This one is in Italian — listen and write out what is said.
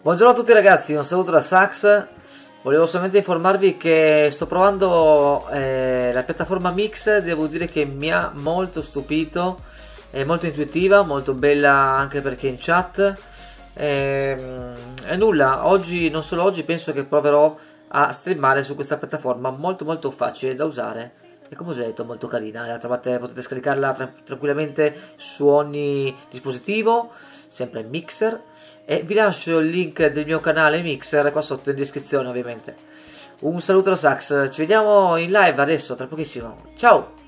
Buongiorno a tutti ragazzi, un saluto da Sax. Volevo solamente informarvi che sto provando la piattaforma Mix. Devo dire che mi ha molto stupito, è molto intuitiva, molto bella anche perché in chat. E nulla, oggi, non solo oggi, penso che proverò a streamare su questa piattaforma molto facile da usare e, come ho già detto, molto carina. La trovate, potete scaricarla tranquillamente su ogni dispositivo, sempre in Mixer, e vi lascio il link del mio canale Mixer qua sotto in descrizione, ovviamente. Un saluto da Sax, ci vediamo in live adesso tra pochissimo, ciao!